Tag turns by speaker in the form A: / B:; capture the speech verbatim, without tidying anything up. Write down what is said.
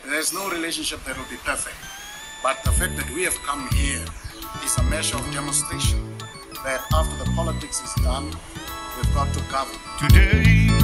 A: There's no relationship that will be perfect. But the fact that we have come here is a measure of demonstration that after the politics is done, we've got to govern.
B: Today